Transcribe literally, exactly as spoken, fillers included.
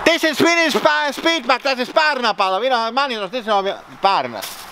This is Swedish speed, but dat is paardenapallen. Wie nog man hier nog steeds nog paarden.